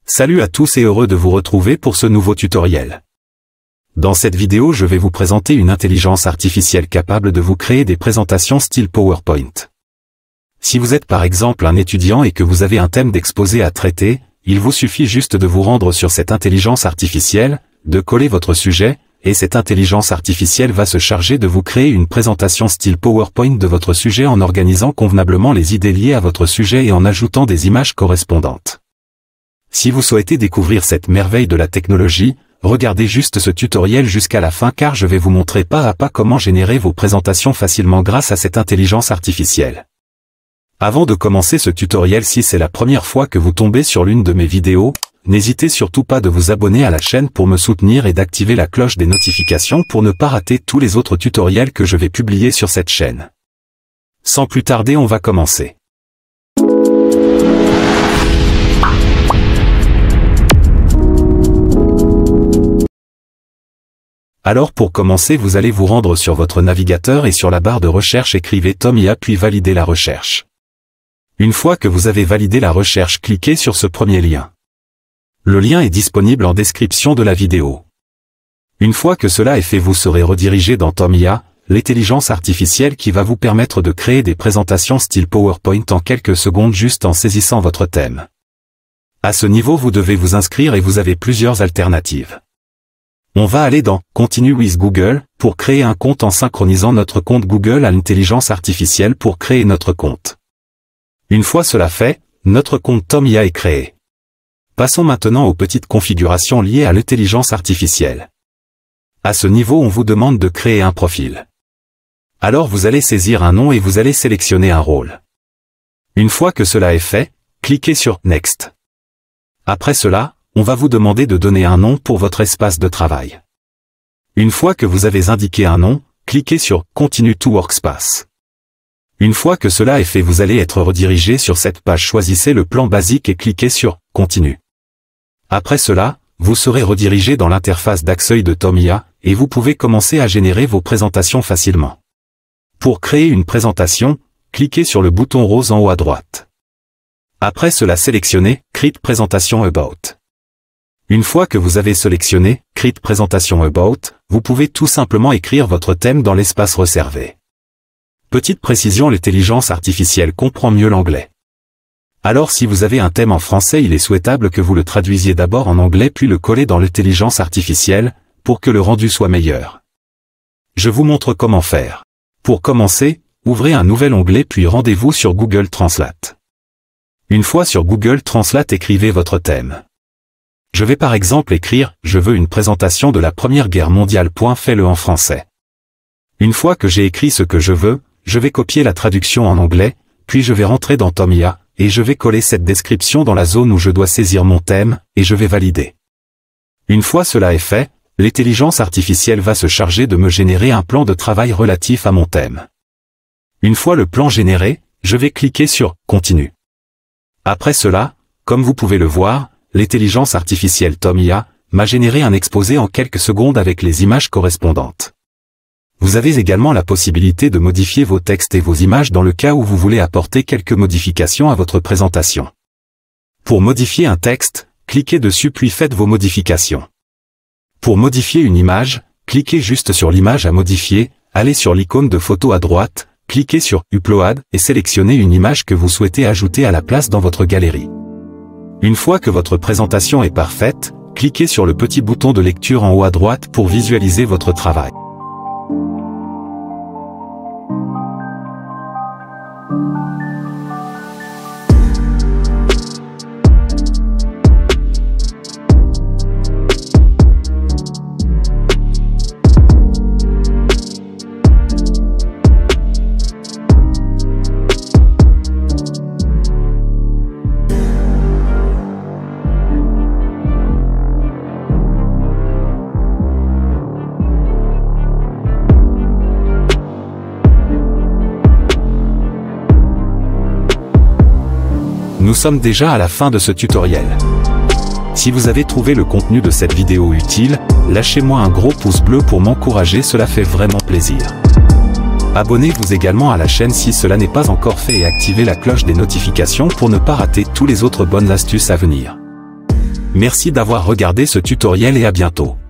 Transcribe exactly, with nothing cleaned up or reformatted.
Salut à tous et heureux de vous retrouver pour ce nouveau tutoriel. Dans cette vidéo, je vais vous présenter une intelligence artificielle capable de vous créer des présentations style PowerPoint. Si vous êtes par exemple un étudiant et que vous avez un thème d'exposé à traiter, il vous suffit juste de vous rendre sur cette intelligence artificielle, de coller votre sujet, et cette intelligence artificielle va se charger de vous créer une présentation style PowerPoint de votre sujet en organisant convenablement les idées liées à votre sujet et en ajoutant des images correspondantes. Si vous souhaitez découvrir cette merveille de la technologie, regardez juste ce tutoriel jusqu'à la fin car je vais vous montrer pas à pas comment générer vos présentations facilement grâce à cette intelligence artificielle. Avant de commencer ce tutoriel, si c'est la première fois que vous tombez sur l'une de mes vidéos, n'hésitez surtout pas de vous abonner à la chaîne pour me soutenir et d'activer la cloche des notifications pour ne pas rater tous les autres tutoriels que je vais publier sur cette chaîne. Sans plus tarder, on va commencer. Alors pour commencer, vous allez vous rendre sur votre navigateur et sur la barre de recherche écrivez Tomia puis validez la recherche. Une fois que vous avez validé la recherche, cliquez sur ce premier lien. Le lien est disponible en description de la vidéo. Une fois que cela est fait, vous serez redirigé dans Tomia, l'intelligence artificielle qui va vous permettre de créer des présentations style PowerPoint en quelques secondes juste en saisissant votre thème. À ce niveau, vous devez vous inscrire et vous avez plusieurs alternatives. On va aller dans « Continue with Google » pour créer un compte en synchronisant notre compte Google à l'intelligence artificielle pour créer notre compte. Une fois cela fait, notre compte Tomia est créé. Passons maintenant aux petites configurations liées à l'intelligence artificielle. À ce niveau, on vous demande de créer un profil. Alors vous allez saisir un nom et vous allez sélectionner un rôle. Une fois que cela est fait, cliquez sur « Next ». Après cela, on va vous demander de donner un nom pour votre espace de travail. Une fois que vous avez indiqué un nom, cliquez sur « Continue to Workspace ». Une fois que cela est fait, vous allez être redirigé sur cette page. Choisissez le plan basique et cliquez sur « Continue ». Après cela, vous serez redirigé dans l'interface d'accueil de Tomia, et vous pouvez commencer à générer vos présentations facilement. Pour créer une présentation, cliquez sur le bouton rose en haut à droite. Après cela, sélectionnez « Create Presentation About ». Une fois que vous avez sélectionné « Create Presentation About », vous pouvez tout simplement écrire votre thème dans l'espace réservé. Petite précision, l'intelligence artificielle comprend mieux l'anglais. Alors si vous avez un thème en français, il est souhaitable que vous le traduisiez d'abord en anglais puis le collez dans l'intelligence artificielle, pour que le rendu soit meilleur. Je vous montre comment faire. Pour commencer, ouvrez un nouvel onglet puis rendez-vous sur Google Translate. Une fois sur Google Translate, écrivez votre thème. Je vais par exemple écrire « Je veux une présentation de la Première Guerre mondiale. » Fais-le en français. Une fois que j'ai écrit ce que je veux, je vais copier la traduction en anglais, puis je vais rentrer dans Tomia, et je vais coller cette description dans la zone où je dois saisir mon thème, et je vais valider. Une fois cela est fait, l'intelligence artificielle va se charger de me générer un plan de travail relatif à mon thème. Une fois le plan généré, je vais cliquer sur « Continue ». Après cela, comme vous pouvez le voir, l'intelligence artificielle Tomia m'a généré un exposé en quelques secondes avec les images correspondantes. Vous avez également la possibilité de modifier vos textes et vos images dans le cas où vous voulez apporter quelques modifications à votre présentation. Pour modifier un texte, cliquez dessus puis faites vos modifications. Pour modifier une image, cliquez juste sur l'image à modifier, allez sur l'icône de photo à droite, cliquez sur « Upload » et sélectionnez une image que vous souhaitez ajouter à la place dans votre galerie. Une fois que votre présentation est parfaite, cliquez sur le petit bouton de lecture en haut à droite pour visualiser votre travail. Nous sommes déjà à la fin de ce tutoriel. Si vous avez trouvé le contenu de cette vidéo utile, lâchez-moi un gros pouce bleu pour m'encourager, cela fait vraiment plaisir. Abonnez-vous également à la chaîne si cela n'est pas encore fait et activez la cloche des notifications pour ne pas rater toutes les autres bonnes astuces à venir. Merci d'avoir regardé ce tutoriel et à bientôt.